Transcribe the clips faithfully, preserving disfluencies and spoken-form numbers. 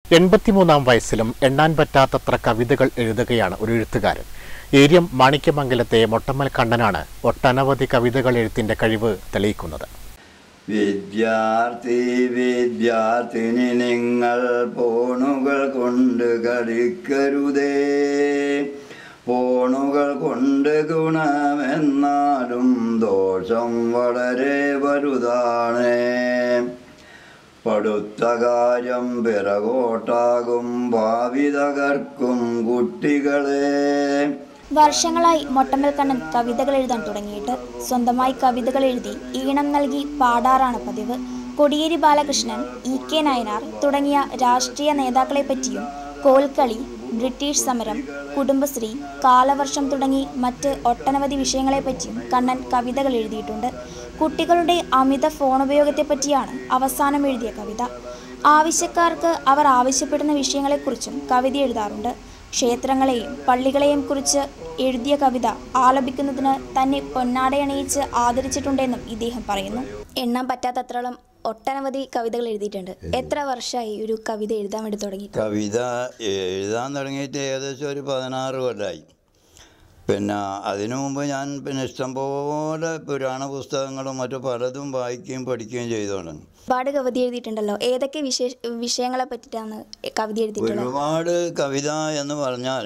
എൺപത്തിമൂന്നാം വയസ്സിലും എണ്ണാൻ പറ്റാത്തത്ര കവിതകൾ എഴുതുകയാണ് ഒരു എഴുത്തുകാരൻ. ഏരിയം മാണിക്യമംഗലത്തെ മൊട്ടമ്മൽ കണ്ണനാണ് ഒട്ടനവധി കവിതകൾ എഴുത്തിന്റെ കഴിവ് തെളിയിക്കുന്നത്. വിദ്യാർത്ഥി വിദ്യാർത്ഥിനി നിങ്ങൾ ഫോണുകൾ കൊണ്ട് കളിക്കരുതേ. ഫോണുകൾ കൊണ്ട് ഗുണമെന്നാലും ദോഷം വളരെ വലുതാണ്. പടുത്ത കാര്യം പിറകോട്ടാകും, ഭാവി തകർക്കും കുട്ടികളെ. വർഷങ്ങളായി മൊട്ടമ്മൽ കണ്ണൻ കവിതകൾ എഴുതാൻ തുടങ്ങിയിട്ട്. സ്വന്തമായി കവിതകൾ എഴുതി ഈണം നൽകി പാടാറാണ് പതിവ്. കോടിയേരി ബാലകൃഷ്ണൻ, ഇ കെ നായനാർ തുടങ്ങിയ രാഷ്ട്രീയ നേതാക്കളെ പറ്റിയും കോൽക്കളി, ബ്രിട്ടീഷ് സമരം, കുടുംബശ്രീ, കാലവർഷം തുടങ്ങി മറ്റ് ഒട്ടനവധി വിഷയങ്ങളെപ്പറ്റിയും കണ്ണൻ കവിതകൾ എഴുതിയിട്ടുണ്ട്. കുട്ടികളുടെ അമിത ഫോണുപയോഗത്തെപ്പറ്റിയാണ് അവസാനം എഴുതിയ കവിത. ആവശ്യക്കാർക്ക് അവർ ആവശ്യപ്പെടുന്ന വിഷയങ്ങളെക്കുറിച്ചും കവിത എഴുതാറുണ്ട്. ക്ഷേത്രങ്ങളെയും പള്ളികളെയും കുറിച്ച് എഴുതിയ കവിത ആലപിക്കുന്നതിന് തന്നെ പൊന്നാടയണിയിച്ച് ആദരിച്ചിട്ടുണ്ടെന്നും ഇദ്ദേഹം പറയുന്നു. എണ്ണാൻ പറ്റാത്തത്രോളം ഒട്ടനവധി കവിതകൾ എഴുതിയിട്ടുണ്ട്. എത്ര വർഷമായി ഒരു കവിത എഴുതാൻ വേണ്ടി തുടങ്ങി? കവിത എഴുതാൻ തുടങ്ങിയിട്ട് ഏകദേശം ഒരു പതിനാറ് കൊല്ലമായി. പിന്നെ അതിനു മുമ്പ് ഞാൻ പിന്നെ ഇഷ്ടംപോലെ പുരാണ പുസ്തകങ്ങളും മറ്റു പലതും വായിക്കുകയും പഠിക്കുകയും ചെയ്തോണ്ട് ഒരുപാട് കവിത എഴുതിയിട്ടുണ്ടല്ലോ. ഏതൊക്കെ വിശേഷ വിഷയങ്ങളെ പറ്റിയിട്ടാണ് കവിത എഴുതിയിട്ടുള്ളത്? ഒരുപാട് കവിത എന്ന് പറഞ്ഞാൽ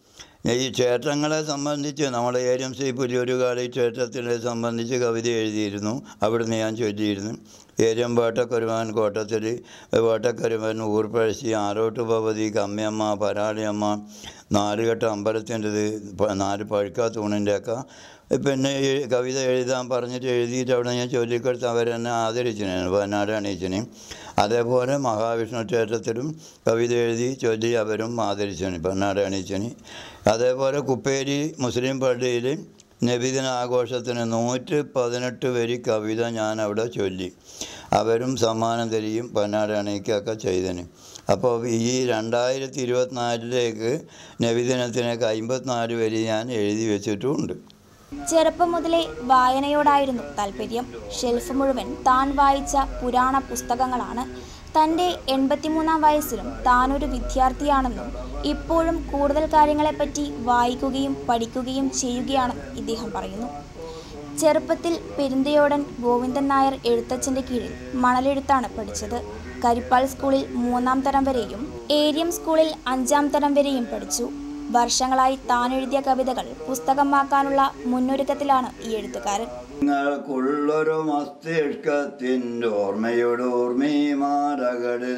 ഈ ക്ഷേത്രങ്ങളെ സംബന്ധിച്ച് നമ്മുടെ ഏരിയം ശ്രീ പുലിയൂരുകാളി ക്ഷേത്രത്തിനെ സംബന്ധിച്ച് കവിത എഴുതിയിരുന്നു. അവിടുന്ന് ഞാൻ ചൊല്ലിയിരുന്നു. ഏരിയം വേട്ടക്കരുവൻ കോട്ടത്തിൽ, വേട്ടക്കരുവൻ, ഊർപ്പഴശ്ശി, ആരോട്ട് ഭഗവതി, കമ്മിയമ്മ, പരാളിയമ്മ, നാലുകെട്ട അമ്പലത്തിൻ്റെത്, നാല് പഴുക്ക തൂണിൻ്റെയൊക്കെ പിന്നെ കവിത എഴുതാൻ പറഞ്ഞിട്ട് എഴുതിയിട്ട് അവിടെ ഞാൻ ചൊല്ലിക്കൊടുത്ത് അവരെന്നെ ആദരിച്ചിനെ, വയനാട് അണിയിച്ചിനെ. അതേപോലെ മഹാവിഷ്ണു ക്ഷേത്രത്തിലും കവിത എഴുതി ചൊല്ലി അവരും ആദരിച്ചിന്, വയനാട് അണിയിച്ചിന്. അതേപോലെ കുപ്പേരി മുസ്ലിം പള്ളിയിൽ നബിദിന ആഘോഷത്തിന് നൂറ്റി പതിനെട്ട് വരി കവിത ഞാൻ അവിടെ ചൊല്ലി. അവരും സമ്മാനം തരികയും വയനാട് അണിയിക്കുകയൊക്കെ ചെയ്തതിന്. അപ്പോൾ ഈ രണ്ടായിരത്തി ഇരുപത്തിനാലിലേക്ക് നബിദിനത്തിനൊക്കെ അമ്പത്തിനാല് വരി ഞാൻ എഴുതി വെച്ചിട്ടുമുണ്ട്. ചെറുപ്പം മുതലേ വായനയോടായിരുന്നു താല്പര്യം. ഷെൽഫ് മുഴുവൻ താൻ വായിച്ച പുരാണ പുസ്തകങ്ങളാണ്. തൻ്റെ എൺപത്തിമൂന്നാം വയസ്സിലും താനൊരു വിദ്യാർത്ഥിയാണെന്നും ഇപ്പോഴും കൂടുതൽ കാര്യങ്ങളെപ്പറ്റി വായിക്കുകയും പഠിക്കുകയും ചെയ്യുകയാണെന്നും ഇദ്ദേഹം പറയുന്നു. ചെറുപ്പത്തിൽ പെരുന്തയോടൻ ഗോവിന്ദൻ നായർ എഴുത്തച്ഛൻ്റെ കീഴിൽ മണലെഴുത്താണ് പഠിച്ചത്. കരിപ്പാൽ സ്കൂളിൽ മൂന്നാം തരം വരെയും ഏരിയം സ്കൂളിൽ അഞ്ചാം തരം വരെയും പഠിച്ചു. വർഷങ്ങളായി താൻ എഴുതിയ കവിതകൾ പുസ്തകമാക്കാനുള്ള മുന്നൊരുക്കത്തിലാണ് ഈ എഴുത്തുകാരൻ. നിങ്ങൾക്കുള്ളൊരു മസ്തിഷ്കത്തിൻ്റെ ഓർമ്മയുടെ ഓർമ്മീമാരകളിൽ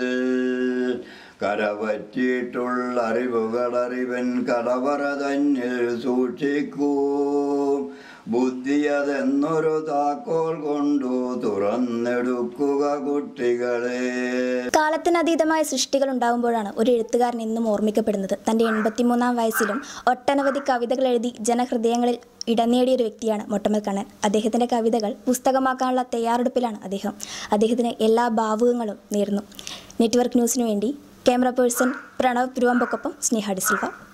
കരപറ്റിയിട്ടുള്ള അറിവുകൾ അറിവൻ കടവറ തന്നിൽ സൂക്ഷിക്കൂ. ബുദ്ധിയതെന്നൊരു താക്കോൽ കൊണ്ടു തുറന്നെടുക്കുക കുട്ടികളെ. കാലത്തിനതീതമായ സൃഷ്ടികൾ ഉണ്ടാകുമ്പോഴാണ് ഒരു എഴുത്തുകാരൻ എന്നും ഓർമ്മിക്കപ്പെടുന്നത്. തൻ്റെ എൺപത്തിമൂന്നാം വയസ്സിലും ഒട്ടനവധി കവിതകൾ എഴുതി ജനഹൃദയങ്ങളിൽ ഇടം നേടിയ ഒരു വ്യക്തിയാണ് മൊട്ടമ്മൽ കണ്ണൻ. അദ്ദേഹത്തിൻ്റെ കവിതകൾ പുസ്തകമാക്കാനുള്ള തയ്യാറെടുപ്പിലാണ് അദ്ദേഹം. അദ്ദേഹത്തിന് എല്ലാ ഭാവുകങ്ങളും നേരുന്നു. നെറ്റ്വർക്ക് ന്യൂസിനു വേണ്ടി ക്യാമറ പേഴ്സൺ പ്രണവ് പുരുവമ്പക്കൊപ്പം സ്നേഹ ഡിസിൽവ.